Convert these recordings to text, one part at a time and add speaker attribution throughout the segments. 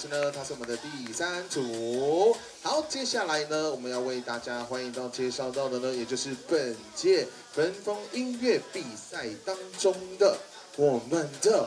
Speaker 1: 是呢，它是我们的第3组。好，接下来呢，我们要为大家欢迎到介绍到的呢，也就是本届分风音乐比赛当中的我们的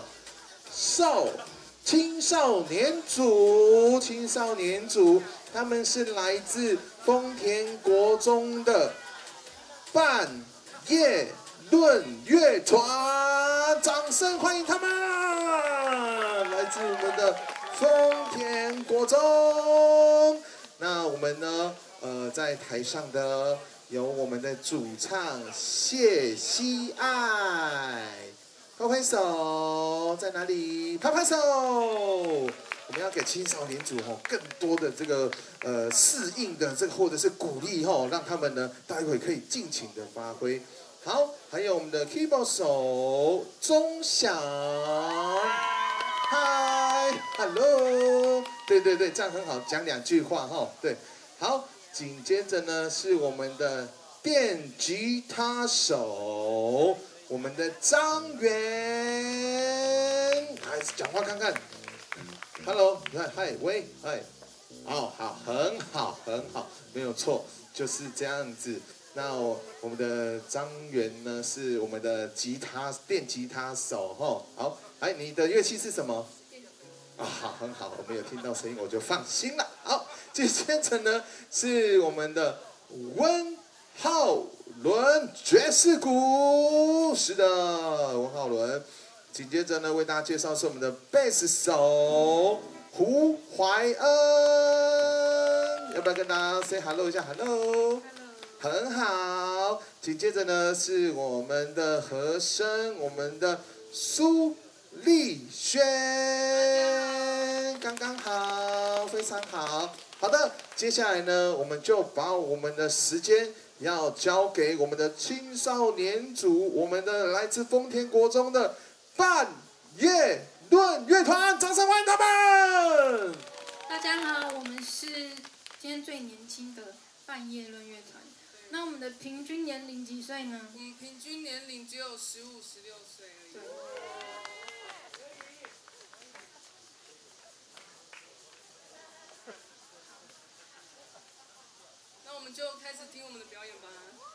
Speaker 1: 青少年组，他们是来自丰田国中的半夜论乐团，掌声欢迎他们！来自我们的丰田国中。那我们呢，在台上的有我们的主唱谢希爱。拍拍手，在哪里？拍拍手！我们要给青少年组更多的这个适应的这个或者是鼓励让他们呢待会可以尽情的发挥。好，还有我们的 keyboard 手钟响，嗨 ，hello， 对，这样很好，讲2句话对，好，紧接着呢是我们的电吉他手。我们的张元，来讲话看看 ，Hello， 你看，嗨，喂，嗨，哦，好，很好，没有错，就是这样子。那我们的张元呢，是我们的电吉他手好，哎，你的乐器是什么？好，很好，我们有听到声音，我就放心了。好，接着呢是我们的温浩伦爵士鼓，是的，温浩伦。紧接着呢，为大家介绍是我们的贝斯手胡怀恩，要不要跟大家 say hello 一下 ？Hello， 很好。紧接着呢，是我们的和声，我们的苏丽轩，刚刚好，非常好。好的，接下来呢，我们就把我们的时间要交给我们的青少年组，我们的来自丰田国中的半夜论乐团，掌声欢迎他们！
Speaker 2: 大家好，我们是今天最年轻的半夜论乐团。那我们的平均年龄几岁呢？
Speaker 3: 我们平均年龄只有15、16岁而已。
Speaker 2: 对。
Speaker 3: 那我们就开始听我们的表演吧。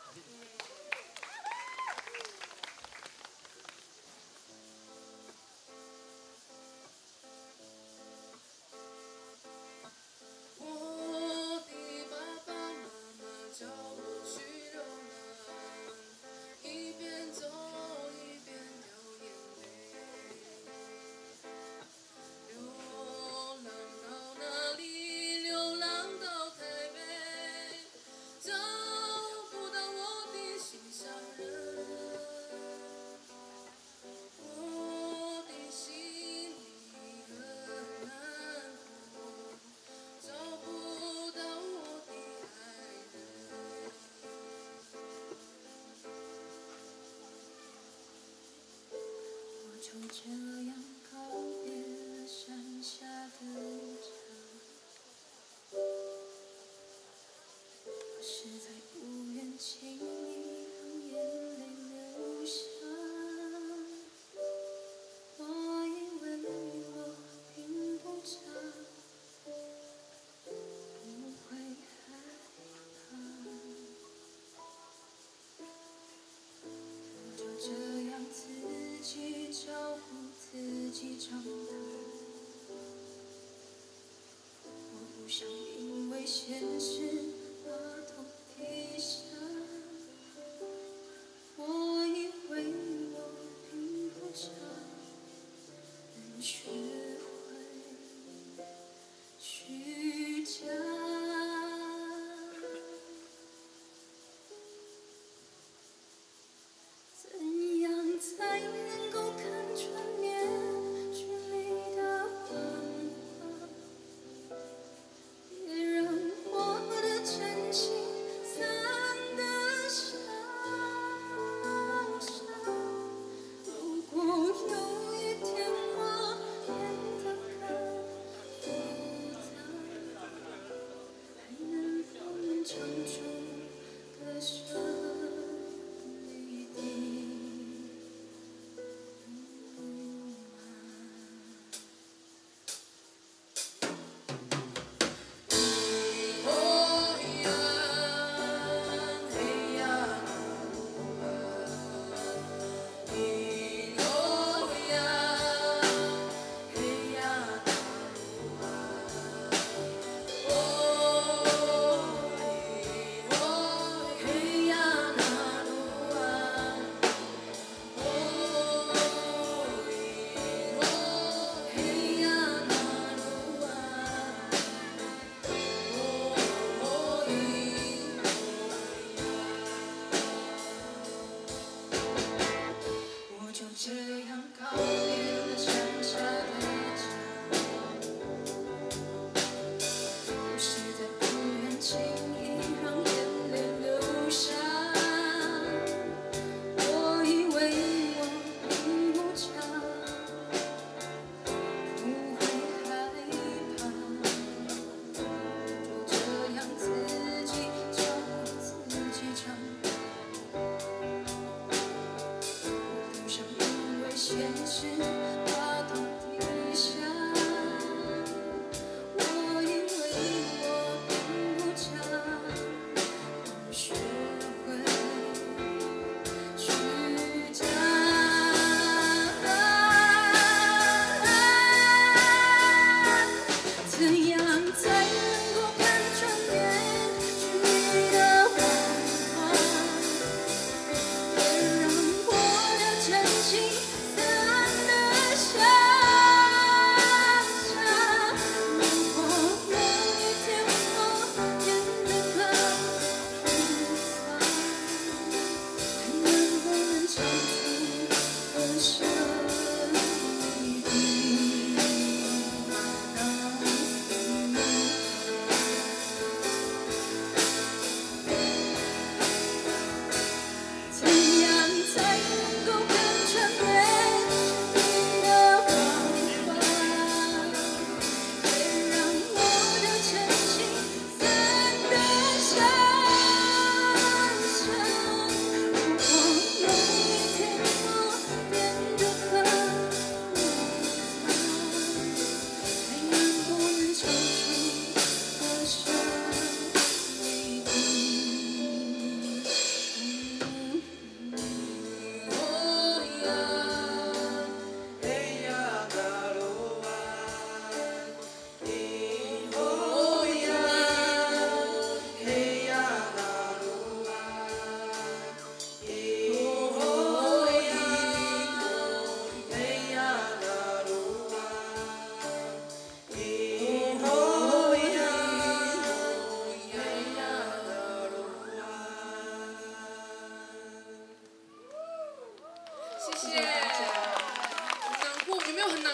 Speaker 3: 我的爸爸妈妈叫我去流浪，一边走一边掉眼泪，流浪到哪里？流浪到台北。找不到我的心上人，我的心里很难过，找不到我的爱人。
Speaker 2: 我就这样告别了山下的家。实在不愿轻易让眼泪流下，我以为我并不差，不会害怕，我就这样自己照顾自己长大，我不想因为现实把头低下，我以为我并不差，能学会虚假。怎样才能够看穿年距离的幻化？别让我的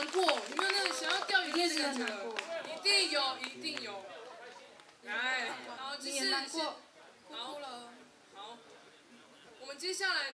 Speaker 3: 过？有没有那个想要掉眼泪的感觉？
Speaker 2: 一定是很难过
Speaker 3: 一定有，一定有。来，好，
Speaker 2: 你也难过，
Speaker 3: 好，好，我们接下来。